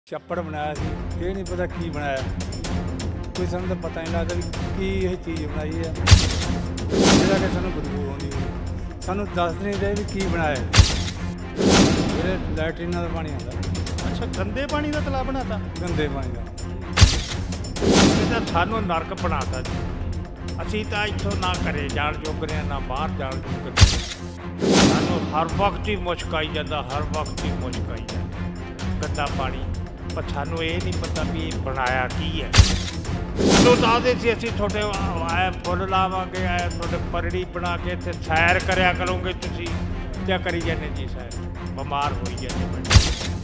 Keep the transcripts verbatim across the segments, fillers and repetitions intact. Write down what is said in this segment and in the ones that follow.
छप्पड़ बनाया सी, ये नहीं पता की बनाया, कोई सानू तो पता नहीं लगता भी की ये चीज़ बनाई है जिहदा कि सानू बदबू आउंदी है। सानू दस नहीं रहे भी की बनाया जिहड़े लैटरीनां दा पानी आंदा। अच्छा, गंदे पानी का तलाब बनाता? गंदे पानी का ਇਹ ਤਾਂ ਸਾਨੂੰ ਨਰਕ ਬਣਾਤਾ ਜੀ। ਅਸੀਂ ਤਾਂ ਇੱਥੋਂ ਨਾ ਘਰੇ ਜਾਣ ਜੋਗਰੇ ਹਾਂ, ਨਾ ਬਾਹਰ ਜਾਣ ਜੋਗਰੇ। ਸਾਨੂੰ ਹਰ ਵਕਤ ਹੀ ਮੁਸ਼ਕ ਆਈ ਜਾਂਦਾ, ਹਰ ਵਕਤ ਹੀ ਮੁਸ਼ਕ ਆਈ ਜਾਂਦਾ, ਗੰਦਾ ਪਾਣੀ। ਪਰ ਸਾਨੂੰ ਇਹ ਨਹੀਂ ਪਤਾ ਵੀ ਇਹ ਬਣਾਇਆ ਕੀ ਹੈ। ਜਦੋਂ ਦੱਸਦੇ ਸੀ ਅਸੀਂ ਤੁਹਾਡੇ ਆਏ ਫੁੱਲ ਲਾਵਾਂਗੇ, ਆਏ ਤੁਹਾਡੇ ਪਰੜੀ ਬਣਾ ਕੇ ਇੱਥੇ ਸੈਰ ਕਰਿਆ ਕਰੋਗੇ, ਤੁਸੀਂ ਕਿਆ ਕਰੀ ਜਾਂਦੇ ਜੀ? ਸੈਰ ਬਿਮਾਰ ਹੋਈ ਜਾਂਦੇ ਬੈਠੇ।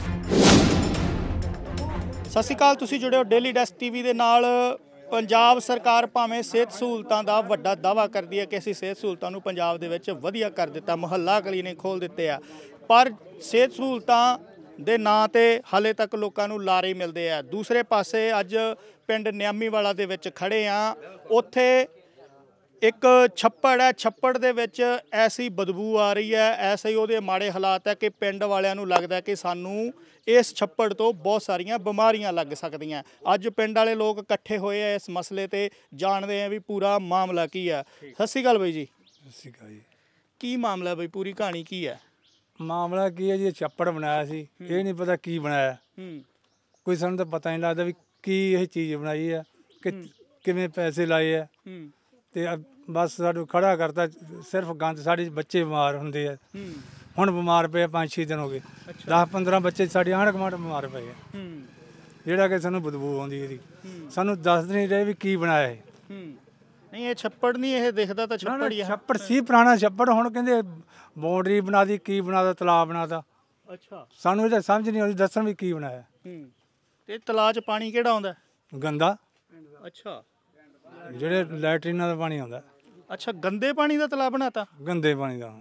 ਸਤਿ ਸ਼੍ਰੀ ਅਕਾਲ, ਤੁਸੀਂ ਜੁੜੇ ਹੋ ਡੇਲੀ ਡੈਸਕ ਟੀਵੀ ਦੇ ਨਾਲ। ਪੰਜਾਬ ਸਰਕਾਰ ਭਾਵੇਂ ਸਿਹਤ ਸਹੂਲਤਾਂ ਦਾ ਵੱਡਾ ਦਾਅਵਾ ਕਰਦੀ ਹੈ ਕਿ ਅਸੀਂ ਸਿਹਤ ਸਹੂਲਤਾਂ ਨੂੰ ਪੰਜਾਬ ਦੇ ਵਿੱਚ ਵਧੀਆ ਕਰ ਦਿੱਤਾ, ਮੁਹੱਲਾ ਕਲੀਨਿਕ ਖੋਲ੍ਹ ਦਿੱਤੇ ਆ, ਪਰ ਸਿਹਤ ਸਹੂਲਤਾਂ ਦੇ ਨਾਂ 'ਤੇ ਹਾਲੇ ਤੱਕ ਲੋਕਾਂ ਨੂੰ ਲਾਰੇ ਮਿਲਦੇ ਆ। ਦੂਸਰੇ ਪਾਸੇ ਅੱਜ ਪਿੰਡ ਨਿਆਮੀਵਾਲਾ ਦੇ ਵਿੱਚ ਖੜ੍ਹੇ ਆ, ਉੱਥੇ ਇੱਕ ਛੱਪੜ ਹੈ, ਛੱਪੜ ਦੇ ਵਿੱਚ ਐਸੀ ਬਦਬੂ ਆ ਰਹੀ ਹੈ, ਐਸੇ ਹੀ ਉਹਦੇ ਮਾੜੇ ਹਾਲਾਤ ਹੈ ਕਿ ਪਿੰਡ ਵਾਲਿਆਂ ਨੂੰ ਲੱਗਦਾ ਕਿ ਸਾਨੂੰ ਇਸ ਛੱਪੜ ਤੋਂ ਬਹੁਤ ਸਾਰੀਆਂ ਬਿਮਾਰੀਆਂ ਲੱਗ ਸਕਦੀਆਂ। ਅੱਜ ਪਿੰਡ ਵਾਲੇ ਲੋਕ ਇਕੱਠੇ ਹੋਏ ਆ, ਇਸ ਮਸਲੇ 'ਤੇ ਜਾਣਦੇ ਆ ਵੀ ਪੂਰਾ ਮਾਮਲਾ ਕੀ ਹੈ। ਸਤਿ ਸ਼੍ਰੀ ਅਕਾਲ ਬਾਈ ਜੀ। ਸਤਿ ਸ਼੍ਰੀ ਅਕਾਲ ਜੀ। ਕੀ ਮਾਮਲਾ ਬਈ, ਪੂਰੀ ਕਹਾਣੀ ਕੀ ਹੈ? ਮਾਮਲਾ ਕੀ ਹੈ ਜੀ, ਛੱਪੜ ਬਣਾਇਆ ਸੀ, ਇਹ ਨਹੀਂ ਪਤਾ ਕੀ ਬਣਾਇਆ, ਕੋਈ ਸਾਨੂੰ ਤਾਂ ਪਤਾ ਨਹੀਂ ਲੱਗਦਾ ਵੀ ਕੀ ਇਹ ਚੀਜ਼ ਬਣਾਈ ਹੈ, ਕਿ ਕਿਵੇਂ ਪੈਸੇ ਲਾਏ ਆ, ਤੇ ਬਸ ਸਾਨੂੰ ਖੜਾ ਕਰਤਾ। ਸਿਰਫ ਗੰਦ, ਸਾਡੇ ਬੱਚੇ ਬਿਮਾਰ ਹੁੰਦੇ ਆ, ਹੁਣ ਬਿਮਾਰ ਪਏ ਪੰਜ ਛੇ ਦਿਨ ਹੋ ਗਏ, ਦਸ ਪੰਦਰਾਂ ਬੱਚੇ ਸਾਡੇ ਆਂਢ ਗੁਆਂਢ ਬਿਮਾਰ ਪਏ ਆ, ਜਿਹੜਾ ਕਿ ਸਾਨੂੰ ਬਦਬੂ ਆਉਂਦੀ ਇਹਦੀ। ਸਾਨੂੰ ਦੱਸ ਨਹੀਂ ਰਹੇ ਵੀ ਕੀ ਬਣਾਇਆ ਇਹ। ਨਹੀਂ, ਇਹ ਛੱਪੜ ਨਹੀਂ, ਇਹ ਦਿਖਦਾ ਤਾਂ ਛੱਪੜ ਹੀ ਹੈ। ਛੱਪੜ ਸੀ ਪੁਰਾਣਾ ਛੱਪੜ, ਹੁਣ ਕਹਿੰਦੇ ਬਾਉਂਡਰੀ ਬਣਾ ਦੀ, ਕੀ ਬਣਾਦਾ, ਤਲਾਬ ਬਣਾਦਾ। ਅੱਛਾ, ਸਾਨੂੰ ਇਹਦਾ ਸਮਝ ਨਹੀਂ ਆਉਂਦੀ, ਦੱਸਣ ਵੀ ਕੀ ਬਣਾਇਆ। ਤੇ ਤਲਾਬ 'ਚ ਪਾਣੀ ਕਿਹੜਾ ਆਉਂਦਾ? ਗੰਦਾ। ਅੱਛਾ, ਜਿਹੜੇ ਲੈਟਰੀਨਾਂ ਦਾ ਪਾਣੀ ਆਉਂਦਾ। ਅੱਛਾ, ਗੰਦੇ ਪਾਣੀ ਦਾ ਤਲਾਬ ਬਣਾਤਾ? ਗੰਦੇ ਪਾਣੀ ਦਾ।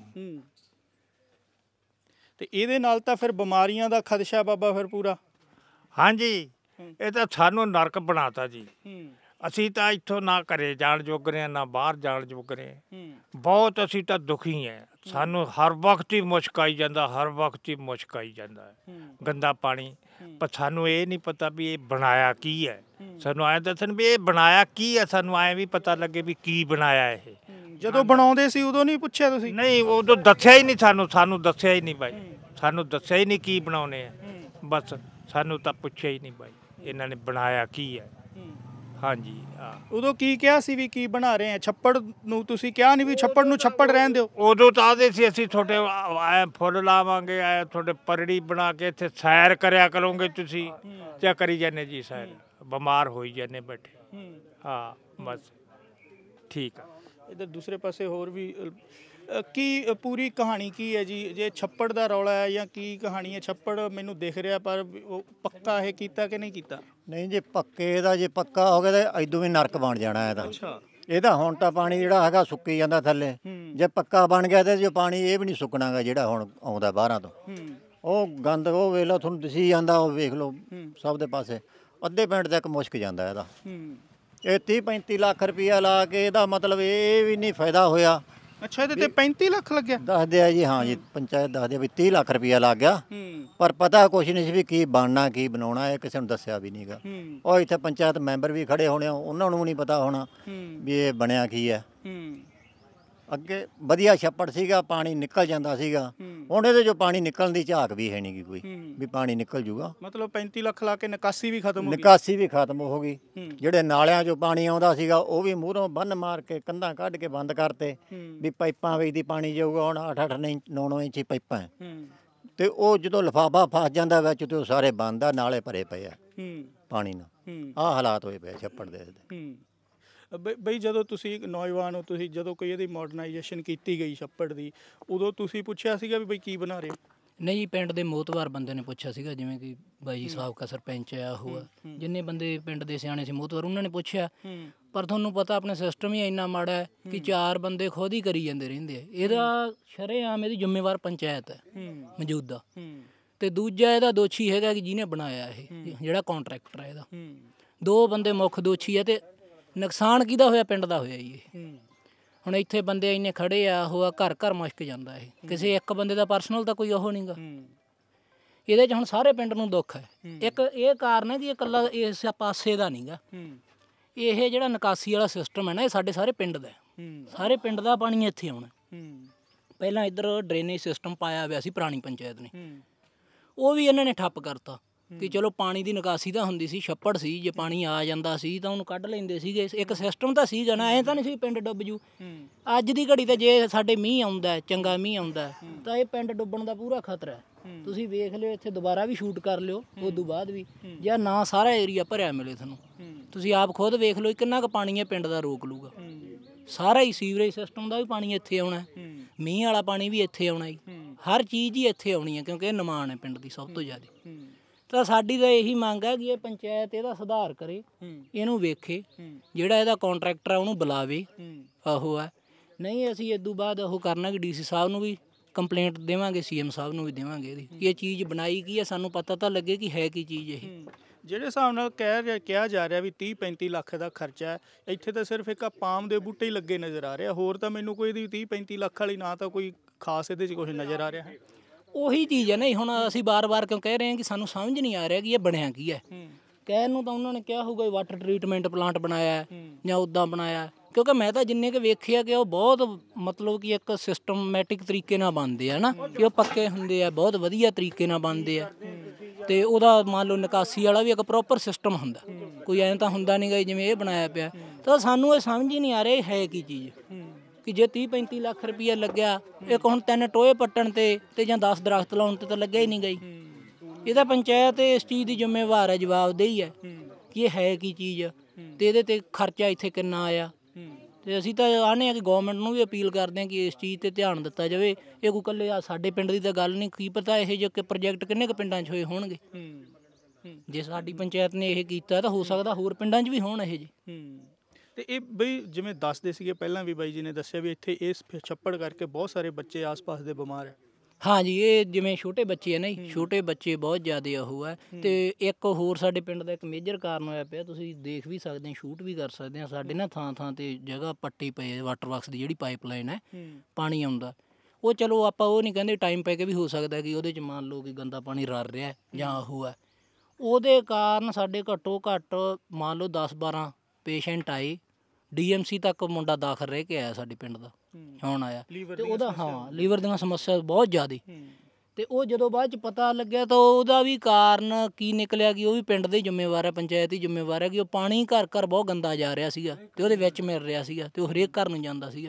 ਤੇ ਇਹਦੇ ਨਾਲ ਤਾਂ ਫਿਰ ਬਿਮਾਰੀਆਂ ਦਾ ਖਦਸ਼ਾ ਬਾਬਾ ਫਿਰ ਪੂਰਾ। ਹਾਂਜੀ, ਇਹ ਤਾਂ ਸਾਨੂੰ ਨਰਕ ਬਣਾਤਾ ਜੀ। ਅਸੀਂ ਤਾਂ ਇੱਥੋਂ ਨਾ ਘਰੇ ਜਾਣ ਜੋਗਰੇ ਹਾਂ, ਨਾ ਬਾਹਰ ਜਾਣ ਜੋਗਰੇ। ਬਹੁਤ ਅਸੀਂ ਤਾਂ ਦੁਖੀ ਹਾਂ, ਸਾਨੂੰ ਹਰ ਵਕਤ ਹੀ ਮੁਸ਼ਕ ਆਈ ਜਾਂਦਾ, ਹਰ ਵਕਤ ਹੀ ਮੁਸ਼ਕ ਆਈ ਜਾਂਦਾ, ਗੰਦਾ ਪਾਣੀ। ਪਰ ਸਾਨੂੰ ਇਹ ਨਹੀਂ ਪਤਾ ਵੀ ਇਹ ਬਣਾਇਆ ਕੀ ਹੈ। ਸਾਨੂੰ ਐਂ ਦੱਸਣ ਵੀ ਇਹ ਬਣਾਇਆ ਕੀ ਹੈ, ਸਾਨੂੰ ਐਂ ਵੀ ਪਤਾ ਲੱਗੇ ਵੀ ਕੀ ਬਣਾਇਆ ਇਹ। ਜਦੋਂ ਬਣਾਉਂਦੇ ਸੀ ਉਦੋਂ ਨਹੀਂ ਪੁੱਛਿਆ ਤੁਸੀਂ? ਨਹੀਂ, ਉਦੋਂ ਦੱਸਿਆ ਹੀ ਨਹੀਂ ਸਾਨੂੰ, ਸਾਨੂੰ ਦੱਸਿਆ ਹੀ ਨਹੀਂ ਬਾਈ, ਸਾਨੂੰ ਦੱਸਿਆ ਹੀ ਨਹੀਂ ਕੀ ਬਣਾਉਣੇ ਆ। ਬਸ ਸਾਨੂੰ ਤਾਂ ਪੁੱਛਿਆ ਹੀ ਨਹੀਂ ਬਾਈ ਇਹਨਾਂ ਨੇ ਬਣਾਇਆ ਕੀ ਹੈ। ਹਾਂਜੀ, ਹਾਂ। ਉਦੋਂ ਕੀ ਕਿਹਾ ਸੀ ਵੀ ਕੀ ਬਣਾ ਰਹੇ ਆ? ਛੱਪੜ ਨੂੰ ਤੁਸੀਂ ਕਿਹਾ ਨਹੀਂ ਵੀ ਛੱਪੜ ਨੂੰ ਛੱਪੜ ਰਹਿਣ ਦਿਓ? ਉਦੋਂ ਤਾਂ ਆਦੇ ਸੀ ਅਸੀਂ ਤੁਹਾਡੇ ਆਏ ਫੁੱਲ ਲਾਵਾਂਗੇ, ਆਏ ਤੁਹਾਡੇ ਪਰੜੀ ਬਣਾ ਕੇ ਇੱਥੇ ਸੈਰ ਕਰਿਆ ਕਰੋਗੇ, ਤੁਸੀਂ ਕਿਆ ਕਰੀ ਜਾਂਦੇ ਜੀ? ਸੈਰ ਬਿਮਾਰ ਹੋਈ ਜਾਂਦੇ ਬੈਠੇ। ਹਾਂ, ਬਸ ਠੀਕ ਆ। ਇੱਧਰ ਦੂਸਰੇ ਪਾਸੇ ਹੋਰ ਵੀ ਕੀ ਪੂਰੀ ਕਹਾਣੀ ਕੀ ਹੈ ਜੀ? ਜੇ ਛੱਪੜ ਦਾ ਰੌਲਾ ਹੈ ਜਾਂ ਕੀ ਕਹਾਣੀ ਹੈ? ਛੱਪੜ ਮੈਨੂੰ ਦਿਖ ਰਿਹਾ, ਪਰ ਉਹ ਪੱਕਾ ਇਹ ਕੀਤਾ ਕਿ ਨਹੀਂ ਕੀਤਾ? ਨਹੀਂ, ਜੇ ਪੱਕੇ ਦਾ ਜੇ ਪੱਕਾ ਹੋ ਗਿਆ ਤਾਂ ਇਦੋਂ ਵੀ ਨਰਕ ਬਣ ਜਾਣਾ ਇਹਦਾ। ਅੱਛਾ, ਇਹਦਾ ਹੁਣ ਤਾਂ ਪਾਣੀ ਜਿਹੜਾ ਹੈਗਾ ਸੁੱਕੀ ਜਾਂਦਾ ਥੱਲੇ, ਜੇ ਪੱਕਾ ਬਣ ਗਿਆ ਤਾਂ ਜੋ ਪਾਣੀ ਇਹ ਵੀ ਨਹੀਂ ਸੁੱਕਣਾਗਾ ਜਿਹੜਾ ਹੁਣ ਆਉਂਦਾ ਬਾਹਰਾਂ ਤੋਂ। ਉਹ ਗੰਦ ਉਹ ਵੇਖ ਲਓ, ਤੁਹਾਨੂੰ ਦਿਸੀ ਜਾਂਦਾ, ਉਹ ਵੇਖ ਲਓ ਸਭ ਦੇ ਪਾਸੇ ਅੱਧੇ ਪਿੰਡ ਤੱਕ ਮੁਸ਼ਕ ਜਾਂਦਾ ਇਹਦਾ। ਇਹ ਤੀਹ ਪੈਂਤੀ ਲੱਖ ਰੁਪਈਆ ਲਾ ਕੇ ਇਹਦਾ ਮਤਲਬ ਇਹ ਵੀ ਨਹੀਂ ਫਾਇਦਾ ਹੋਇਆ। ਅੱਛਾ, ਇਹਦੇ ਤੇ ਪੈਂਤੀ ਲੱਖ ਲੱਗਿਆ ਦੱਸਦੇ ਆ ਜੀ। ਹਾਂ ਜੀ, ਪੰਚਾਇਤ ਦੱਸਦੇ ਆ ਵੀ ਤੀਹ ਲੱਖ ਰੁਪਈਆ ਲੱਗ ਗਿਆ, ਪਰ ਪਤਾ ਕੁਛ ਨਹੀਂ ਸੀ ਵੀ ਕੀ ਬਣਨਾ ਕੀ ਬਣਾਉਣਾ, ਇਹ ਕਿਸੇ ਨੂੰ ਦੱਸਿਆ ਵੀ ਨਹੀਂਗਾ। ਉਹ ਇੱਥੇ ਪੰਚਾਇਤ ਮੈਂਬਰ ਵੀ ਖੜੇ ਹੋਣੇ, ਉਹਨਾਂ ਨੂੰ ਵੀ ਨਹੀਂ ਪਤਾ ਹੋਣਾ ਵੀ ਇਹ ਬਣਿਆ ਕੀ ਹੈ। ਅੱਗੇ ਵਧੀਆ ਛੱਪੜ ਸੀਗਾ, ਪਾਣੀ ਨਿਕਲ ਜਾਂਦਾ ਸੀਗਾ, ਹੁਣ ਇਹਦੇ 'ਚੋਂ ਪਾਣੀ ਨਿਕਲਣ ਦੀ ਝਾਕ ਵੀ ਹੈ ਨਹੀਂ ਕੋਈ ਵੀ ਪਾਣੀ ਨਿਕਲ ਜੂਗਾ। ਮਤਲਬ ਪੈਂਤੀ ਲੱਖ ਲਾ ਕੇ ਨਿਕਾਸੀ ਵੀ ਖਤਮ ਹੋ ਗਈ। ਨਿਕਾਸੀ ਵੀ ਖਤਮ ਹੋ ਗਈ। ਜਿਹੜੇ ਨਾਲਿਆਂ 'ਚੋਂ ਪਾਣੀ ਆਉਂਦਾ ਸੀਗਾ ਉਹ ਵੀ ਮੂਹਰੋਂ ਬੰਨ ਮਾਰ ਕੇ ਕੰਧਾਂ ਕੱਢ ਕੇ ਬੰਦ ਕਰਤੇ ਵੀ ਪਾਈਪਾਂ ਵਿੱਚ ਦੀ ਪਾਣੀ ਜਾਊਗਾ। ਹੁਣ ਅੱਠ ਅੱਠ ਨੌ ਨੌ ਇੰਚੀ ਪਾਈਪਾਂ ਹੈ, ਤੇ ਉਹ ਜਦੋਂ ਲਿਫਾਫਾ ਫਸ ਜਾਂਦਾ ਵਿੱਚ ਤੇ ਉਹ ਸਾਰੇ ਬੰਦ ਆ, ਨਾਲੇ ਭਰੇ ਪਏ ਆ ਪਾਣੀ ਨਾਲ। ਆਹ ਹਾਲਾਤ ਹੋਏ ਪਏ ਛੱਪੜ ਦੇ। ਬਈ ਜਦੋਂ ਤੁਸੀਂ ਨੌਜਵਾਨ ਹੋ, ਤੁਸੀਂ ਜਦੋਂ ਕੋਈ ਇਹਦੀ ਮਾਡਰਨਾਈਜੇਸ਼ਨ ਕੀਤੀ ਗਈ ਛੱਪੜ ਦੀ, ਉਦੋਂ ਤੁਸੀਂ ਪੁੱਛਿਆ ਸੀਗਾ ਵੀ ਬਈ ਕੀ ਬਣਾ ਰਹੇ? ਨਹੀਂ, ਪਿੰਡ ਦੇ ਮੋਤਵਾਰ ਬੰਦੇ ਨੇ ਪੁੱਛਿਆ ਸੀਗਾ, ਜਿਵੇਂ ਕਿ ਬਾਈ ਜੀ ਸਾਬਕਾ ਸਰਪੰਚ ਆ, ਉਹ ਜਿੰਨੇ ਬੰਦੇ ਪਿੰਡ ਦੇ ਸਿਆਣੇ ਸੀ ਮੋਤਵਾਰ, ਉਹਨਾਂ ਨੇ ਪੁੱਛਿਆ। ਪਰ ਤੁਹਾਨੂੰ ਪਤਾ ਆਪਣੇ ਸਿਸਟਮ ਹੀ ਇੰਨਾ ਮਾੜਾ ਹੈ ਕਿ ਚਾਰ ਬੰਦੇ ਖੁਦ ਹੀ ਕਰੀ ਜਾਂਦੇ ਰਹਿੰਦੇ ਆ। ਇਹਦਾ ਸ਼ਰੇਆਮ ਇਹਦੀ ਜ਼ਿੰਮੇਵਾਰ ਪੰਚਾਇਤ ਹੈ ਮੌਜੂਦਾ, ਤੇ ਦੂਜਾ ਇਹਦਾ ਦੋਸ਼ੀ ਹੈਗਾ ਕਿ ਜਿਹਨੇ ਬਣਾਇਆ ਇਹ, ਜਿਹੜਾ ਕਾਂਟਰੈਕਟਰ ਹੈ ਇਹਦਾ। ਦੋ ਬੰਦੇ ਮੁੱਖ ਦੋਸ਼ੀ ਹੈ, ਤੇ ਨੁਕਸਾਨ ਕਿਹਦਾ ਹੋਇਆ? ਪਿੰਡ ਦਾ ਹੋਇਆ ਜੀ ਇਹ। ਹੁਣ ਇੱਥੇ ਬੰਦੇ ਇੰਨੇ ਖੜੇ ਆ, ਉਹ ਘਰ ਘਰ ਮੁਸ਼ਕ ਜਾਂਦਾ ਇਹ, ਕਿਸੇ ਇੱਕ ਬੰਦੇ ਦਾ ਪਰਸਨਲ ਤਾਂ ਕੋਈ ਉਹ ਨਹੀਂਗਾ। ਇਹਦੇ 'ਚ ਹੁਣ ਸਾਰੇ ਪਿੰਡ ਨੂੰ ਦੁੱਖ ਹੈ। ਇੱਕ ਇਹ ਕਾਰਨ ਹੈ ਕਿ ਇਹ ਇਕੱਲਾ ਇਸ ਪਾਸੇ ਦਾ ਨਹੀਂਗਾ, ਇਹ ਜਿਹੜਾ ਨਿਕਾਸੀ ਵਾਲਾ ਸਿਸਟਮ ਹੈ ਨਾ, ਇਹ ਸਾਡੇ ਸਾਰੇ ਪਿੰਡ ਦਾ, ਸਾਰੇ ਪਿੰਡ ਦਾ ਪਾਣੀ ਇੱਥੇ ਆਉਣਾ। ਪਹਿਲਾਂ ਇੱਧਰ ਡਰੇਨੇਜ ਸਿਸਟਮ ਪਾਇਆ ਹੋਇਆ ਸੀ ਪੁਰਾਣੀ ਪੰਚਾਇਤ ਨੇ, ਉਹ ਵੀ ਇਹਨਾਂ ਨੇ ਠੱਪ ਕਰਤਾ ਕਿ ਚਲੋ ਪਾਣੀ ਦੀ ਨਿਕਾਸੀ ਤਾਂ ਹੁੰਦੀ ਸੀ, ਛੱਪੜ ਸੀ, ਜੇ ਪਾਣੀ ਆ ਜਾਂਦਾ ਸੀ ਤਾਂ ਉਹਨੂੰ ਕੱਢ ਲੈਂਦੇ ਸੀਗੇ, ਇੱਕ ਸਿਸਟਮ ਤਾਂ ਸੀਗਾ ਨਾ, ਐਂ ਤਾਂ ਨਹੀਂ ਸੀ ਪਿੰਡ ਡੁੱਬ ਜੂ। ਅੱਜ ਦੀ ਘੜੀ ਤਾਂ ਜੇ ਸਾਡੇ ਮੀਂਹ ਆਉਂਦਾ, ਚੰਗਾ ਮੀਂਹ ਆਉਂਦਾ, ਤਾਂ ਇਹ ਪਿੰਡ ਡੁੱਬਣ ਦਾ ਪੂਰਾ ਖਤਰਾ ਹੈ। ਤੁਸੀਂ ਵੇਖ ਲਿਓ, ਇੱਥੇ ਦੁਬਾਰਾ ਵੀ ਸ਼ੂਟ ਕਰ ਲਿਓ ਉਦੋਂ ਬਾਅਦ ਵੀ, ਜਾਂ ਨਾ ਸਾਰਾ ਏਰੀਆ ਭਰਿਆ ਮਿਲੇ ਤੁਹਾਨੂੰ, ਤੁਸੀਂ ਆਪ ਖੁਦ ਵੇਖ ਲਓ ਕਿੰਨਾ ਕੁ ਪਾਣੀ ਹੈ ਪਿੰਡ ਦਾ ਰੋਕ ਲੂਗਾ। ਸਾਰਾ ਹੀ ਸੀਵਰੇਜ ਸਿਸਟਮ ਦਾ ਵੀ ਪਾਣੀ ਇੱਥੇ ਆਉਣਾ, ਮੀਂਹ ਵਾਲਾ ਪਾਣੀ ਵੀ ਇੱਥੇ ਆਉਣਾ ਜੀ, ਹਰ ਚੀਜ਼ ਹੀ ਇੱਥੇ ਆਉਣੀ ਹੈ, ਕਿਉਂਕਿ ਇਹ ਨਿਮਾਣ ਹੈ ਪਿੰਡ ਦੀ ਸਭ ਤੋਂ ਜ਼ਿਆਦਾ। ਤਾਂ ਸਾਡੀ ਤਾਂ ਇਹੀ ਮੰਗ ਹੈ ਕਿ ਇਹ ਪੰਚਾਇਤ ਇਹਦਾ ਸੁਧਾਰ ਕਰੇ, ਇਹਨੂੰ ਵੇਖੇ, ਜਿਹੜਾ ਇਹਦਾ ਕੰਟਰੈਕਟਰ ਹੈ ਉਹਨੂੰ ਬੁਲਾਵੇ, ਆਹੋ ਹੈ। ਨਹੀਂ ਅਸੀਂ ਇਦੋਂ ਬਾਅਦ ਉਹ ਕਰਨਾ ਕਿ ਡੀ ਸੀ ਸਾਹਿਬ ਨੂੰ ਵੀ ਕੰਪਲੇਂਟ ਦੇਵਾਂਗੇ, ਸੀ ਐਮ ਸਾਹਿਬ ਨੂੰ ਵੀ ਦੇਵਾਂਗੇ ਇਹਦੀ, ਕਿ ਇਹ ਚੀਜ਼ ਬਣਾਈ ਕੀ ਹੈ, ਸਾਨੂੰ ਪਤਾ ਤਾਂ ਲੱਗੇ ਕਿ ਹੈ ਕੀ ਚੀਜ਼ ਇਹ। ਜਿਹੜੇ ਹਿਸਾਬ ਨਾਲ ਕਹਿ ਰਿਹਾ ਕਿਹਾ ਜਾ ਰਿਹਾ ਵੀ ਤੀਹ ਪੈਂਤੀ ਲੱਖ ਦਾ ਖਰਚਾ ਹੈ, ਇੱਥੇ ਤਾਂ ਸਿਰਫ ਇੱਕ ਪਾਮ ਦੇ ਬੂਟੇ ਹੀ ਲੱਗੇ ਨਜ਼ਰ ਆ ਰਿਹਾ, ਹੋਰ ਤਾਂ ਮੈਨੂੰ ਕੋਈ ਇਹਦੀ ਤੀਹ ਪੈਂਤੀ ਲੱਖ ਵਾਲੀ ਨਾ ਤਾਂ ਕੋਈ ਖਾਸ ਇਹਦੇ 'ਚ ਕੁਛ ਨਜ਼ਰ ਆ ਰਿਹਾ ਹੈ। ਉਹੀ ਚੀਜ਼ ਹੈ ਨਾ, ਹੁਣ ਅਸੀਂ ਬਾਰ-ਬਾਰ ਕਿਉਂ ਕਹਿ ਰਹੇ ਹਾਂ ਕਿ ਸਾਨੂੰ ਸਮਝ ਨਹੀਂ ਆ ਰਿਹਾ ਕਿ ਇਹ ਬਣਿਆ ਕੀ ਹੈ। ਕਹਿਣ ਨੂੰ ਤਾਂ ਉਹਨਾਂ ਨੇ ਕਿਹਾ ਹੋਊਗਾ ਵਾਟਰ ਟਰੀਟਮੈਂਟ ਪਲਾਂਟ ਬਣਾਇਆ ਜਾਂ ਉੱਦਾਂ ਬਣਾਇਆ, ਕਿਉਂਕਿ ਮੈਂ ਤਾਂ ਜਿੰਨੇ ਕੁ ਵੇਖਿਆ ਕਿ ਉਹ ਬਹੁਤ ਮਤਲਬ ਕਿ ਇੱਕ ਸਿਸਟਮੈਟਿਕ ਤਰੀਕੇ ਨਾਲ ਬਣਦੇ ਆ ਨਾ, ਕਿ ਉਹ ਪੱਕੇ ਹੁੰਦੇ ਆ, ਬਹੁਤ ਵਧੀਆ ਤਰੀਕੇ ਨਾਲ ਬਣਦੇ ਆ, ਤੇ ਉਹਦਾ ਮੰਨ ਲਓ ਨਿਕਾਸੀ ਵਾਲਾ ਵੀ ਇੱਕ ਪ੍ਰੋਪਰ ਸਿਸਟਮ ਹੁੰਦਾ, ਕੋਈ ਐਂ ਤਾਂ ਹੁੰਦਾ ਨਹੀਂ ਗਾ ਜਿਵੇਂ ਇਹ ਬਣਾਇਆ ਪਿਆ। ਤਾਂ ਸਾਨੂੰ ਇਹ ਸਮਝ ਹੀ ਨਹੀਂ ਆ ਰਿਹਾ ਇਹ ਹੈ ਕੀ ਚੀਜ਼, ਕਿ ਜੇ ਤੀਹ ਪੈਂਤੀ ਲੱਖ ਰੁਪਈਆ ਲੱਗਿਆ, ਇੱਕ ਹੁਣ ਤਿੰਨ ਟੋਏ ਪੱਟਣ ਤੇ ਤੇ ਜਾਂ ਦਸ ਦਰਖਤ ਲਾਉਣ ਤੇ ਤਾਂ ਲੱਗਿਆ ਹੀ ਨਹੀਂ ਗਈ। ਇਹਦਾ ਪੰਚਾਇਤ ਇਸ ਚੀਜ਼ ਦੀ ਜ਼ਿੰਮੇਵਾਰ ਹੈ, ਜਵਾਬਦੇਹੀ ਹੈ ਕਿ ਇਹ ਹੈ ਕੀ ਚੀਜ਼, ਤੇ ਇਹਦੇ ਤੇ ਖਰਚਾ ਇੱਥੇ ਕਿੰਨਾ ਆਇਆ। ਤੇ ਅਸੀਂ ਤਾਂ ਆਨੇ ਆ ਕਿ ਗਵਰਨਮੈਂਟ ਨੂੰ ਵੀ ਅਪੀਲ ਕਰਦੇ ਹਾਂ ਕਿ ਇਸ ਚੀਜ਼ ਤੇ ਧਿਆਨ ਦਿੱਤਾ ਜਾਵੇ। ਇਹ ਕੋਈ ਇਕੱਲੇ ਆ ਸਾਡੇ ਪਿੰਡ ਦੀ ਤਾਂ ਗੱਲ ਨਹੀਂ, ਕੀ ਪਤਾ ਇਹ ਜਿਹੇ ਪ੍ਰੋਜੈਕਟ ਕਿੰਨੇ ਕੁ ਪਿੰਡਾਂ 'ਚ ਹੋਏ ਹੋਣਗੇ। ਜੇ ਸਾਡੀ ਪੰਚਾਇਤ ਨੇ ਇਹ ਕੀਤਾ ਤਾਂ ਹੋ ਸਕਦਾ ਹੋਰ ਪਿੰਡਾਂ 'ਚ ਵੀ ਹੋਣ ਇਹ ਜਿਹੇ। ਤੇ ਇਹ ਬਈ ਜਿਵੇਂ ਦੱਸਦੇ ਸੀਗੇ ਪਹਿਲਾਂ ਵੀ ਬਾਈ ਜੀ ਨੇ ਦੱਸਿਆ ਵੀ ਇੱਥੇ ਇਸ ਛੱਪੜ ਕਰਕੇ ਬਹੁਤ ਸਾਰੇ ਬੱਚੇ ਆਸ-ਪਾਸ ਦੇ ਬਿਮਾਰ ਹੈ। ਹਾਂਜੀ, ਇਹ ਜਿਵੇਂ ਛੋਟੇ ਬੱਚੇ ਆ ਨਾ ਜੀ, ਛੋਟੇ ਬੱਚੇ ਬਹੁਤ ਜ਼ਿਆਦਾ ਉਹ ਹੈ। ਤੇ ਇੱਕ ਹੋਰ ਸਾਡੇ ਪਿੰਡ ਦਾ ਇੱਕ ਮੇਜਰ ਕਾਰਨ ਹੋਇਆ ਪਿਆ, ਤੁਸੀਂ ਦੇਖ ਵੀ ਸਕਦੇ ਹੋ, ਸ਼ੂਟ ਵੀ ਕਰ ਸਕਦੇ ਆ, ਸਾਡੇ ਨਾ ਥਾਂ ਥਾਂ ਤੇ ਜਗ੍ਹਾ ਪੱਟੀ ਪਈ ਹੈ ਵਾਟਰ ਵਰਕਸ ਦੀ ਜਿਹੜੀ ਪਾਈਪਲਾਈਨ ਹੈ, ਪਾਣੀ ਆਉਂਦਾ ਉਹ, ਚਲੋ ਆਪਾਂ ਉਹ ਨਹੀਂ ਕਹਿੰਦੇ, ਟਾਈਮ ਪੈ ਕੇ ਵੀ ਹੋ ਸਕਦਾ ਕਿ ਉਹਦੇ 'ਚ ਮੰਨ ਲਓ ਕਿ ਗੰਦਾ ਪਾਣੀ ਰਲ ਰਿਹਾ ਜਾਂ ਉਹ ਹੈ, ਉਹਦੇ ਕਾਰਨ ਸਾਡੇ ਘੱਟੋ ਘੱਟ ਮੰਨ ਲਓ ਦਸ ਬਾਰਾਂ ਪੇਸ਼ੈਂਟ ਆਏ, ਡੀ ਐਮ ਸੀ ਤੱਕ ਮੁੰਡਾ ਦਾਖਲ ਰਹਿ ਕੇ ਆਇਆ ਸਾਡੇ ਪਿੰਡ ਦਾ, ਹੁਣ ਆਇਆ, ਤੇ ਉਹਦਾ ਹਾਂ ਲੀਵਰ ਦੀਆਂ ਸਮੱਸਿਆ ਬਹੁਤ ਜ਼ਿਆਦਾ। ਤੇ ਉਹ ਜਦੋਂ ਬਾਅਦ 'ਚ ਪਤਾ ਲੱਗਿਆ ਤਾਂ ਉਹਦਾ ਵੀ ਕਾਰਨ ਕੀ ਨਿਕਲਿਆ ਕਿ ਉਹ ਵੀ ਪਿੰਡ ਦੇ ਜ਼ਿੰਮੇਵਾਰ ਹੈ, ਪੰਚਾਇਤ ਹੀ ਜ਼ਿੰਮੇਵਾਰ ਹੈ, ਕਿ ਉਹ ਪਾਣੀ ਘਰ ਘਰ ਬਹੁਤ ਗੰਦਾ ਜਾ ਰਿਹਾ ਸੀਗਾ ਤੇ ਉਹਦੇ ਵਿੱਚ ਮਿਲ ਰਿਹਾ ਸੀਗਾ, ਤੇ ਉਹ ਹਰੇਕ ਘਰ ਨੂੰ ਜਾਂਦਾ ਸੀਗਾ।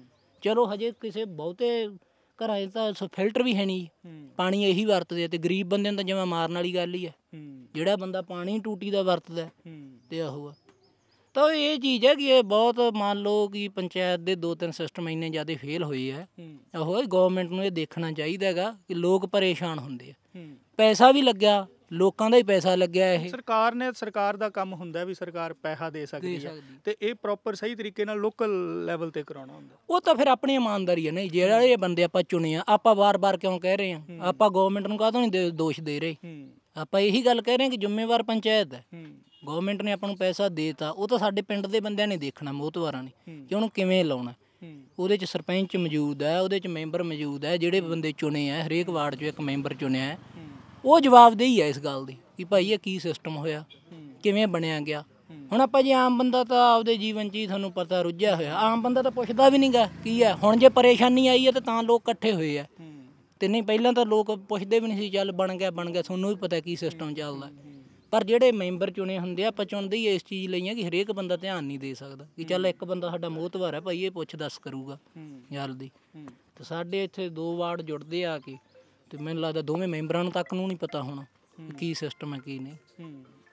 ਚਲੋ ਹਜੇ ਕਿਸੇ ਬਹੁਤੇ ਘਰਾਂ 'ਚ ਤਾਂ ਫਿਲਟਰ ਵੀ ਹੈ ਨਹੀਂ, ਪਾਣੀ ਇਹੀ ਵਰਤਦੇ ਆ, ਤੇ ਗਰੀਬ ਬੰਦੇ ਨੂੰ ਤਾਂ ਜਿਵੇਂ ਮਾਰਨ ਵਾਲੀ ਗੱਲ ਹੀ ਹੈ, ਜਿਹੜਾ ਬੰਦਾ ਪਾਣੀ ਟੂਟੀ ਦਾ ਵਰਤਦਾ ਤੇ ਉਹ ਆ। ਤਾਂ ਇਹ ਚੀਜ਼ ਹੈ ਕਿ ਇਹ ਬਹੁਤ ਮੰਨ ਲਓ ਕਿ ਪੰਚਾਇਤ ਦੇ ਦੋ ਤਿੰਨ ਸਿਸਟਮ ਇੰਨੇ ਜ਼ਿਆਦਾ ਫੇਲ ਹੋਏ ਆ, ਉਹ ਗਵਰਨਮੈਂਟ ਨੂੰ ਇਹ ਦੇਖਣਾ ਚਾਹੀਦਾ ਹੈਗਾ ਕਿ ਲੋਕ ਪਰੇਸ਼ਾਨ ਹੁੰਦੇ ਆ, ਪੈਸਾ ਵੀ ਲੱਗਿਆ, ਲੋਕਾਂ ਦਾ ਹੀ ਪੈਸਾ ਲੱਗਿਆ। ਇਹ ਸਰਕਾਰ ਨੇ ਸਰਕਾਰ ਦਾ ਕੰਮ ਹੁੰਦਾ ਵੀ ਸਰਕਾਰ ਪੈਸਾ ਦੇ ਸਕਦੀ ਹੈ, ਤੇ ਇਹ ਪ੍ਰੋਪਰ ਸਹੀ ਤਰੀਕੇ ਨਾਲ ਲੋਕਲ ਲੈਵਲ ਤੇ ਕਰਾਉਣਾ ਹੁੰਦਾ। ਉਹ ਤਾਂ ਫਿਰ ਆਪਣੀ ਇਮਾਨਦਾਰੀ ਹੈ ਨਾ, ਜਿਹੜਾ ਇਹ ਬੰਦੇ ਆਪਾਂ ਚੁਣੇ ਆ, ਆਪਾਂ ਵਾਰ-ਵਾਰ ਕਿਉਂ ਕਹਿ ਰਹੇ ਹਾਂ, ਆਪਾਂ ਗਵਰਨਮੈਂਟ ਨੂੰ ਕਾਹਤੋਂ ਨਹੀਂ ਦੋਸ਼ ਦੇ ਰਹੇ, ਆਪਾਂ ਇਹੀ ਗੱਲ ਕਹਿ ਰਹੇ ਹਾਂ ਕਿ ਜ਼ਿੰਮੇਵਾਰ ਪੰਚਾਇਤ ਹੈ। ਗਵਰਨਮੈਂਟ ਨੇ ਆਪਾਂ ਨੂੰ ਪੈਸਾ ਦੇਤਾ, ਉਹ ਤਾਂ ਸਾਡੇ ਪਿੰਡ ਦੇ ਬੰਦਿਆਂ ਨੇ ਦੇਖਣਾ, ਮੋਹਤਵਾਰਾਂ ਨੇ, ਕਿ ਉਹਨੂੰ ਕਿਵੇਂ ਲਾਉਣਾ। ਉਹਦੇ 'ਚ ਸਰਪੰਚ ਮੌਜੂਦ ਹੈ, ਉਹਦੇ 'ਚ ਮੈਂਬਰ ਮੌਜੂਦ ਹੈ, ਜਿਹੜੇ ਬੰਦੇ ਚੁਣੇ ਆ, ਹਰੇਕ ਵਾਰਡ 'ਚੋਂ ਇੱਕ ਮੈਂਬਰ ਚੁਣਿਆ ਹੈ, ਉਹ ਜਵਾਬਦੇਹੀ ਹੈ ਇਸ ਗੱਲ ਦੀ ਕਿ ਭਾਈ ਇਹ ਕੀ ਸਿਸਟਮ ਹੋਇਆ, ਕਿਵੇਂ ਬਣਿਆ ਗਿਆ। ਹੁਣ ਆਪਾਂ ਜੀ ਆਮ ਬੰਦਾ ਤਾਂ ਆਪਦੇ ਜੀਵਨ 'ਚ ਹੀ ਤੁਹਾਨੂੰ ਪਤਾ ਰੁੱਝਿਆ ਹੋਇਆ, ਆਮ ਬੰਦਾ ਤਾਂ ਪੁੱਛਦਾ ਵੀ ਨਹੀਂ ਗਾ ਕੀ ਹੈ। ਹੁਣ ਜੇ ਪਰੇਸ਼ਾਨੀ ਆਈ ਹੈ ਤਾਂ ਤਾਂ ਲੋਕ ਇਕੱਠੇ ਹੋਏ ਆ, ਤੇ ਨਹੀਂ ਪਹਿਲਾਂ ਤਾਂ ਲੋਕ ਪੁੱਛਦੇ ਵੀ ਨਹੀਂ ਸੀ, ਚੱਲ ਬਣ ਗਿਆ ਬਣ ਗਿਆ, ਤੁਹਾਨੂੰ ਵੀ ਪਤਾ ਕੀ ਸਿਸਟਮ ਚੱਲਦਾ। ਪਰ ਜਿਹੜੇ ਮੈਂਬਰ ਚੁਣੇ ਹੁੰਦੇ ਆ, ਆਪਾਂ ਚੁਣਦੇ ਹੀ ਇਸ ਚੀਜ਼ ਲਈ ਆ ਕਿ ਹਰੇਕ ਬੰਦਾ ਧਿਆਨ ਨਹੀਂ ਦੇ ਸਕਦਾ, ਕਿ ਚੱਲ ਇੱਕ ਬੰਦਾ ਸਾਡਾ ਮੋਹਤਵਾਰ ਹੈ ਭਾਈ, ਇਹ ਪੁੱਛ ਦੱਸ ਕਰੂਗਾ ਜਲਦੀ। ਤੇ ਸਾਡੇ ਇੱਥੇ ਦੋ ਵਾਰਡ ਜੁੜਦੇ ਆ ਕੇ, ਤੇ ਮੈਨੂੰ ਲੱਗਦਾ ਦੋਵੇਂ ਮੈਂਬਰਾਂ ਨੂੰ ਤੱਕ ਨੂੰ ਨਹੀਂ ਪਤਾ ਹੋਣਾ ਕੀ ਸਿਸਟਮ ਹੈ ਕੀ ਨਹੀਂ,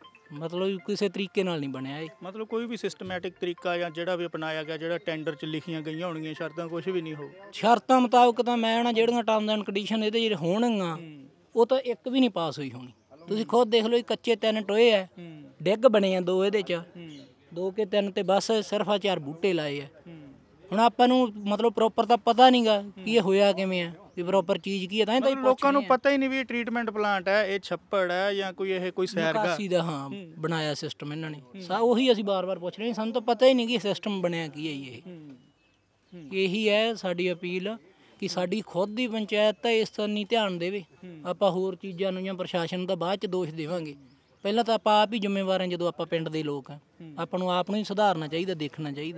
ਮਤਲਬ ਕਿਸੇ ਤਰੀਕੇ ਨਾਲ ਨਹੀਂ ਬਣਿਆ ਇਹ। ਮਤਲਬ ਕੋਈ ਵੀ ਸਿਸਟਮੈਟਿਕ ਤਰੀਕਾ ਜਾਂ ਜਿਹੜਾ ਵੀ ਅਪਣਾਇਆ ਗਿਆ, ਜਿਹੜਾ ਟੈਂਡਰ 'ਚ ਲਿਖੀਆਂ ਗਈਆਂ ਹੋਣਗੀਆਂ ਸ਼ਰਤਾਂ, ਕੁਝ ਵੀ ਨਹੀਂ ਹੋ ਸ਼ਰਤਾਂ ਮੁਤਾਬਕ ਤਾਂ ਮੈਂ ਨਾ ਜਿਹੜੀਆਂ ਟਰਮਸ ਐਂਡ ਕੰਡੀਸ਼ਨ ਇਹਦੇ ਜਿਹੜੇ ਹੋਣਗੀਆਂ, ਉਹ ਤਾਂ ਇੱਕ ਵੀ ਨਹੀਂ ਪਾਸ ਹੋਈ ਹੋਣੀ। ਤੁਸੀਂ ਖੁਦ ਦੇਖ ਲਓ, ਕੱਚੇ ਤਿੰਨ ਟੋਏ ਆ, ਡਿੱਗ ਬਣੇ ਆ ਦੋ ਇਹਦੇ 'ਚ, ਦੋ ਕੇ ਤਿੰਨ, ਤੇ ਬਸ ਸਿਰਫ ਆ ਚਾਰ ਬੂਟੇ ਲਾਏ ਆ। ਹੁਣ ਆਪਾਂ ਨੂੰ ਮਤਲਬ ਪ੍ਰੋਪਰ ਤਾਂ ਪਤਾ ਨਹੀਂ ਗਾ ਕਿ ਇਹ ਹੋਇਆ ਕਿਵੇਂ ਆ, ਵੀ ਪ੍ਰੋਪਰ ਚੀਜ਼ ਕੀ ਹੈ, ਤਾਂ ਹੀ ਲੋਕਾਂ ਨੂੰ ਪਤਾ ਹੀ ਨਹੀਂ ਵੀ ਇਹ ਟਰੀਟਮੈਂਟ ਪਲਾਂਟ ਹੈ, ਇਹ ਛੱਪੜ ਹੈ, ਜਾਂ ਕੋਈ ਇਹ ਕੋਈ ਸੈਰਗਾ ਦਾ ਹਾਂ ਬਣਾਇਆ ਸਿਸਟਮ ਇਹਨਾਂ ਨੇ। ਉਹੀ ਅਸੀਂ ਬਾਰ-ਬਾਰ ਪੁੱਛ ਰਹੇ, ਸਾਨੂੰ ਤਾਂ ਪਤਾ ਹੀ ਨਹੀਂ ਕਿ ਸਿਸਟਮ ਬਣਿਆ ਕੀ ਹੈ। ਇਹ ਇਹੀ ਹੈ ਸਾਡੀ ਅਪੀਲ ਕਿ ਸਾਡੀ ਖੁਦ ਦੀ ਪੰਚਾਇਤ ਤਾਂ ਇਸ ਤਰ੍ਹਾਂ ਨਹੀਂ ਧਿਆਨ ਦੇਵੇ। ਆਪਾਂ ਹੋਰ ਚੀਜ਼ਾਂ ਨੂੰ ਜਾਂ ਪ੍ਰਸ਼ਾਸਨ ਨੂੰ ਤਾਂ ਬਾਅਦ ਚ ਦੋਸ਼ ਦੇਵਾਂਗੇ, ਪਹਿਲਾਂ ਤਾਂ ਆਪਾਂ ਆਪ ਹੀ ਜ਼ਿੰਮੇਵਾਰ ਹਾਂ। ਜਦੋਂ ਆਪਾਂ ਪਿੰਡ ਦੇ ਲੋਕ ਹਾਂ, ਆਪਾਂ ਨੂੰ ਆਪ ਨੂੰ ਹੀ ਸੁਧਾਰਨਾ ਚਾਹੀਦਾ, ਦੇਖਣਾ ਚਾਹੀਦਾ।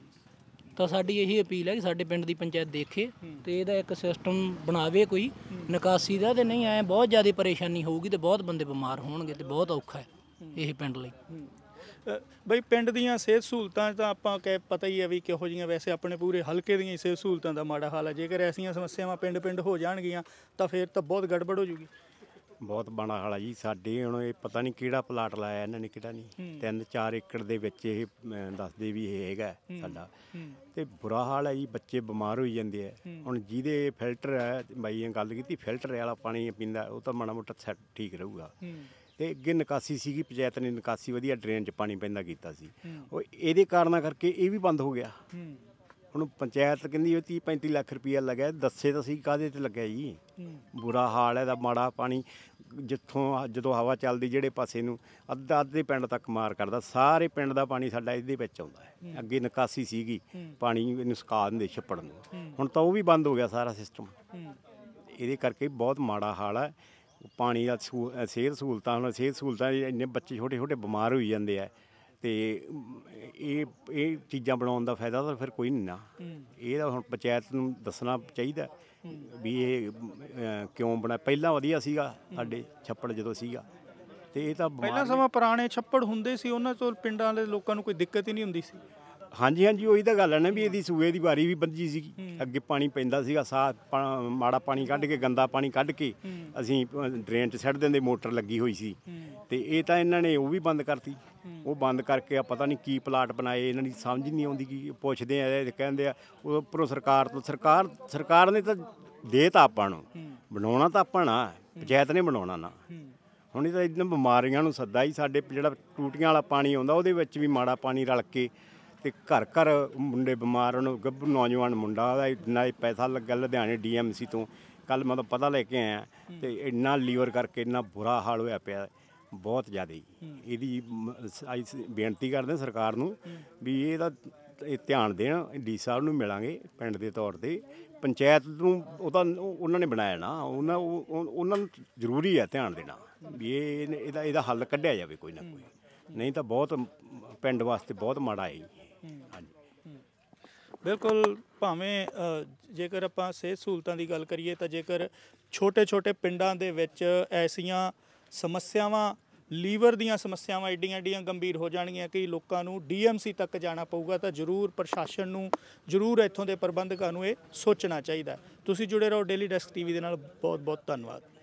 ਤਾਂ ਸਾਡੀ ਇਹੀ ਅਪੀਲ ਹੈ ਕਿ ਸਾਡੇ ਪਿੰਡ ਦੀ ਪੰਚਾਇਤ ਦੇਖੇ ਤੇ ਇਹਦਾ ਇੱਕ ਸਿਸਟਮ ਬਣਾਵੇ ਕੋਈ ਨਿਕਾਸੀ ਦਾ। ਤੇ ਨਹੀਂ ਐ ਬਹੁਤ ਜ਼ਿਆਦਾ ਪਰੇਸ਼ਾਨੀ ਹੋਊਗੀ ਤੇ ਬਹੁਤ ਬੰਦੇ ਬਿਮਾਰ ਹੋਣਗੇ ਤੇ ਬਹੁਤ ਔਖਾ ਹੈ ਇਹ ਪਿੰਡ ਲਈ। ਬਈ ਪਿੰਡ ਦੀਆਂ ਸਿਹਤ ਸਹੂਲਤਾਂ ਤਾਂ ਆਪਾਂ ਕਹਿ ਪਤਾ ਹੀ ਹੈ ਵੀ ਕਿਹੋ ਜਿਹੀਆਂ, ਵੈਸੇ ਆਪਣੇ ਪੂਰੇ ਹਲਕੇ ਦੀਆਂ ਸਿਹਤ ਸਹੂਲਤਾਂ ਦਾ ਮਾੜਾ ਹਾਲ ਹੈ। ਜੇਕਰ ਐਸੀਆਂ ਸਮੱਸਿਆਵਾਂ ਪਿੰਡ ਪਿੰਡ ਹੋ ਜਾਣਗੀਆਂ ਤਾਂ ਫਿਰ ਤਾਂ ਬਹੁਤ ਗੜਬੜ ਹੋ ਜੂਗੀ। ਬਹੁਤ ਮਾੜਾ ਹਾਲ ਆ ਜੀ ਸਾਡੇ। ਹੁਣ ਇਹ ਪਤਾ ਨਹੀਂ ਕਿਹੜਾ ਪਲਾਟ ਲਾਇਆ ਇਹਨਾਂ ਨੇ, ਕਿਹੜਾ ਨਹੀਂ। ਤਿੰਨ ਚਾਰ ਏਕੜ ਦੇ ਵਿੱਚ ਇਹ ਦੱਸਦੇ ਵੀ ਇਹ ਹੈਗਾ ਸਾਡਾ, ਤੇ ਬੁਰਾ ਹਾਲ ਹੈ ਜੀ। ਬੱਚੇ ਬਿਮਾਰ ਹੋਈ ਜਾਂਦੇ ਆ। ਹੁਣ ਜਿਹਦੇ ਫਿਲਟਰ ਹੈ, ਬਾਈ ਨੇ ਗੱਲ ਕੀਤੀ, ਫਿਲਟਰ ਵਾਲਾ ਪਾਣੀ ਪੀਂਦਾ ਉਹ ਤਾਂ ਮਾੜਾ ਮੋਟਾ ਸੈੱਟ ਠੀਕ ਰਹੂਗਾ। ਤੇ ਅੱਗੇ ਨਿਕਾਸੀ ਸੀਗੀ, ਪੰਚਾਇਤ ਨੇ ਨਿਕਾਸੀ ਵਧੀਆ ਡਰੇਨ 'ਚ ਪਾਣੀ ਪੈਂਦਾ ਕੀਤਾ ਸੀ। ਉਹ ਇਹਦੇ ਕਾਰਨਾਂ ਕਰਕੇ ਇਹ ਵੀ ਬੰਦ ਹੋ ਗਿਆ। ਹੁਣ ਪੰਚਾਇਤ ਕਹਿੰਦੀ ਤੀਹ ਪੈਂਤੀ ਲੱਖ ਰੁਪਈਆ ਲੱਗਿਆ, ਦੱਸੇ ਤਾਂ ਸਹੀ ਕਾਹਦੇ 'ਤੇ ਲੱਗਿਆ ਜੀ। ਬੁਰਾ ਹਾਲ ਹੈ ਦਾ, ਮਾੜਾ ਪਾਣੀ ਜਿੱਥੋਂ ਜਦੋਂ ਹਵਾ ਚੱਲਦੀ ਜਿਹੜੇ ਪਾਸੇ ਨੂੰ ਅੱਧਾ ਅੱਧੇ ਪਿੰਡ ਤੱਕ ਮਾਰ ਕਰਦਾ। ਸਾਰੇ ਪਿੰਡ ਦਾ ਪਾਣੀ ਸਾਡਾ ਇਹਦੇ ਵਿੱਚ ਆਉਂਦਾ ਹੈ। ਅੱਗੇ ਨਿਕਾਸੀ ਸੀਗੀ, ਪਾਣੀ ਇਹਨੂੰ ਸੁਕਾ ਦਿੰਦੇ ਛੱਪੜ ਨੂੰ, ਹੁਣ ਤਾਂ ਉਹ ਵੀ ਬੰਦ ਹੋ ਗਿਆ ਸਾਰਾ ਸਿਸਟਮ। ਇਹਦੇ ਕਰਕੇ ਬਹੁਤ ਮਾੜਾ ਹਾਲ ਹੈ ਪਾਣੀ ਦਾ। ਸਿਹਤ ਸਹੂਲਤਾਂ, ਹੁਣ ਸਿਹਤ ਸਹੂਲਤਾਂ ਇੰਨੇ ਬੱਚੇ ਛੋਟੇ ਛੋਟੇ ਬਿਮਾਰ ਹੋਈ ਜਾਂਦੇ ਆ। ਤੇ ਇਹ ਇਹ ਚੀਜ਼ਾਂ ਬਣਾਉਣ ਦਾ ਫਾਇਦਾ ਤਾਂ ਫਿਰ ਕੋਈ ਨਹੀਂ ਨਾ। ਇਹ ਤਾਂ ਹੁਣ ਪੰਚਾਇਤ ਨੂੰ ਦੱਸਣਾ ਚਾਹੀਦਾ ਵੀ ਇਹ ਕਿਉਂ ਬਣਾ। ਪਹਿਲਾਂ ਵਧੀਆ ਸੀਗਾ ਸਾਡੇ ਛੱਪੜ ਜਦੋਂ ਸੀਗਾ, ਤੇ ਇਹ ਤਾਂ ਪਹਿਲਾਂ ਸਮਾਂ ਪੁਰਾਣੇ ਛੱਪੜ ਹੁੰਦੇ ਸੀ, ਉਹਨਾਂ ਤੋਂ ਪਿੰਡਾਂ ਦੇ ਲੋਕਾਂ ਨੂੰ ਕੋਈ ਦਿੱਕਤ ਹੀ ਨਹੀਂ ਹੁੰਦੀ ਸੀ। ਹਾਂਜੀ ਹਾਂਜੀ ਉਹੀ ਤਾਂ ਗੱਲ ਹੈ ਨਾ ਵੀ ਇਹਦੀ ਸੂਏ ਦੀ ਵਾਰੀ ਵੀ ਬੱਝੀ ਸੀਗੀ। ਅੱਗੇ ਪਾਣੀ ਪੈਂਦਾ ਸੀਗਾ, ਸਾਫ ਮਾੜਾ ਪਾਣੀ ਕੱਢ ਕੇ, ਗੰਦਾ ਪਾਣੀ ਕੱਢ ਕੇ ਅਸੀਂ ਡਰੇਨ 'ਚ ਛੱਡ ਦਿੰਦੇ, ਮੋਟਰ ਲੱਗੀ ਹੋਈ ਸੀ। ਤੇ ਇਹ ਤਾਂ ਇਹਨਾਂ ਨੇ ਉਹ ਵੀ ਬੰਦ ਕਰਤੀ। ਉਹ ਬੰਦ ਕਰਕੇ ਆ ਪਤਾ ਨਹੀਂ ਕੀ ਪਲਾਟ ਬਣਾਏ, ਇਹਨਾਂ ਦੀ ਸਮਝ ਨਹੀਂ ਆਉਂਦੀ। ਕੀ ਪੁੱਛਦੇ ਆ, ਕਹਿੰਦੇ ਆ ਉਹ ਉੱਪਰੋਂ ਸਰਕਾਰ ਤੋਂ। ਸਰਕਾਰ ਸਰਕਾਰ ਨੇ ਤਾਂ ਦੇ ਤਾਂ ਆਪਾਂ ਨੂੰ, ਬਣਾਉਣਾ ਤਾਂ ਆਪਾਂ ਨਾ, ਪੰਚਾਇਤ ਨੇ ਬਣਾਉਣਾ ਨਾ। ਹੁਣ ਇਹ ਤਾਂ ਇਹਨਾਂ ਬਿਮਾਰੀਆਂ ਨੂੰ ਸੱਦਾ ਹੀ। ਸਾਡੇ ਜਿਹੜਾ ਟੂਟੀਆਂ ਵਾਲਾ ਪਾਣੀ ਆਉਂਦਾ ਉਹਦੇ ਵਿੱਚ ਵੀ ਮਾੜਾ ਪਾਣੀ ਰਲ ਕੇ, ਤੇ ਘਰ ਘਰ ਮੁੰਡੇ ਬਿਮਾਰ। ਉਹਨੂੰ ਗੱਭਰੂ ਨੌਜਵਾਨ ਮੁੰਡਾ, ਉਹਦਾ ਇੰਨਾ ਪੈਸਾ ਲੱਗਾ ਲੁਧਿਆਣੇ ਡੀ ਐਮ ਸੀ ਤੋਂ, ਕੱਲ੍ਹ ਮੈਂ ਤਾਂ ਪਤਾ ਲੈ ਕੇ ਆਇਆ। ਤੇ ਇੰਨਾ ਲੀਵਰ ਕਰਕੇ ਇੰਨਾ ਬੁਰਾ ਹਾਲ ਹੋਇਆ ਪਿਆ, ਬਹੁਤ ਜ਼ਿਆਦਾ ਹੀ। ਇਹਦੀ ਬੇਨਤੀ ਕਰਦੇ ਸਰਕਾਰ ਨੂੰ ਵੀ ਇਹਦਾ ਇਹ ਧਿਆਨ ਦੇਣ। ਡੀ ਸਾਹਿਬ ਨੂੰ ਮਿਲਾਂਗੇ ਪਿੰਡ ਦੇ ਤੌਰ 'ਤੇ, ਪੰਚਾਇਤ ਨੂੰ ਉਹ ਤਾਂ ਉਹਨਾਂ ਨੇ ਬਣਾਇਆ ਨਾ, ਉਹਨਾਂ ਉਹਨਾਂ ਨੂੰ ਜ਼ਰੂਰੀ ਹੈ ਧਿਆਨ ਦੇਣਾ ਵੀ ਇਹ ਇਹਦਾ ਇਹਦਾ ਹੱਲ ਕੱਢਿਆ ਜਾਵੇ ਕੋਈ ਨਾ ਕੋਈ, ਨਹੀਂ ਤਾਂ ਬਹੁਤ ਪਿੰਡ ਵਾਸਤੇ ਬਹੁਤ ਮਾੜਾ ਹੈ। ਹਾਂਜੀ ਬਿਲਕੁਲ। ਭਾਵੇਂ ਜੇਕਰ ਆਪਾਂ ਸਿਹਤ ਸਹੂਲਤਾਂ ਦੀ ਗੱਲ ਕਰੀਏ ਤਾਂ ਜੇਕਰ ਛੋਟੇ ਛੋਟੇ ਪਿੰਡਾਂ ਦੇ ਵਿੱਚ ਐਸੀਆਂ ਸਮੱਸਿਆਵਾਂ, ਲੀਵਰ ਦੀਆਂ ਸਮੱਸਿਆਵਾਂ ਐਡੀਆਂ ਐਡੀਆਂ ਗੰਭੀਰ ਹੋ ਜਾਣਗੀਆਂ ਕਿ ਲੋਕਾਂ ਨੂੰ ਡੀ ਐਮ ਸੀ ਤੱਕ ਜਾਣਾ ਪਊਗਾ, ਤਾਂ ਜ਼ਰੂਰ ਪ੍ਰਸ਼ਾਸਨ ਨੂੰ, ਜ਼ਰੂਰ ਇੱਥੋਂ ਦੇ ਪ੍ਰਬੰਧਕਾਂ ਨੂੰ ਇਹ ਸੋਚਣਾ ਚਾਹੀਦਾ। ਤੁਸੀਂ ਜੁੜੇ ਰਹੋ ਡੇਲੀ ਡੈਸਕ ਟੀ ਵੀ ਦੇ ਨਾਲ। ਬਹੁਤ ਬਹੁਤ ਧੰਨਵਾਦ।